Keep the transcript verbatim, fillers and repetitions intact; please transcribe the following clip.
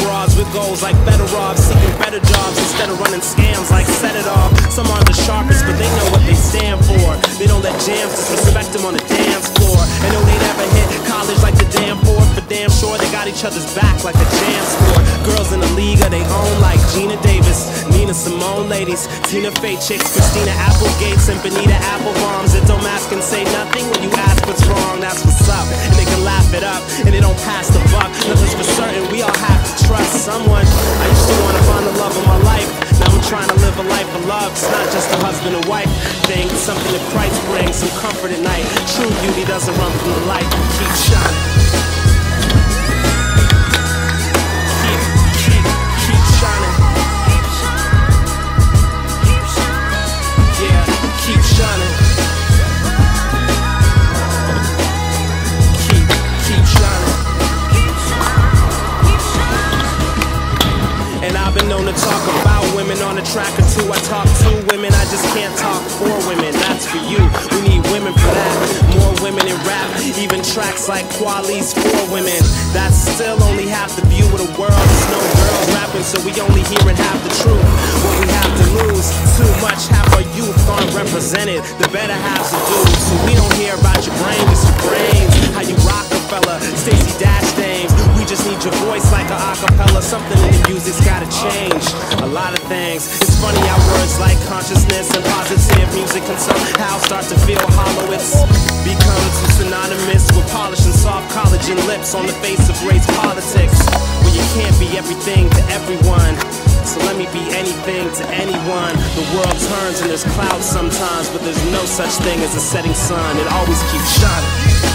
broads with goals like better off, seeking better jobs instead of running scams like Set It Off. Some aren't the sharpest, but they know what they stand for. They don't let jams disrespect them on the dance floor. And know they never hit college like the damn poor. For damn sure they got each other's back like a jam sport. Girls in the league of they own like Gina Davis, Nina Simone ladies, Tina Fey chicks, Christina Applegates and Benita Applebombs that don't ask and say nothing when you ask what's wrong. That's what's up, and they can laugh it up and they don't pass the buck. Nothing's for certain, we all have to trust someone. I used to want to find the love of my life. Now I'm trying to live a life of love. It's not just a husband and wife thing, it's something that Christ brings, some comfort at night. True beauty doesn't run from the light. Keep shining. Keep, keep, keep shining. Yeah, keep shining. Keep, keep shining. And I've been known to talk about women on a track or two. I talk to women, I just can't talk for women. That's for you, we need women for that. More women in rap, even tracks like Quali's for women. That's still only half the view of the world. There's no girls rapping, so we only hearing half the truth. What we have to lose, too much, half our youth aren't represented. The better halves are due, so we don't hear about your brain, it's your brains. How you Rockefeller, Stacey Dash Dames. We just need your voice like a acapella. Something in the music's gotta change, a lot of things. It's funny how words like consciousness and positive music can somehow start to feel hollow. It's become too synonymous with polishing soft collagen lips on the face of race politics, where you can't be everything to everyone. So let me be anything to anyone. The world turns and there's clouds sometimes, but there's no such thing as a setting sun. It always keeps shining.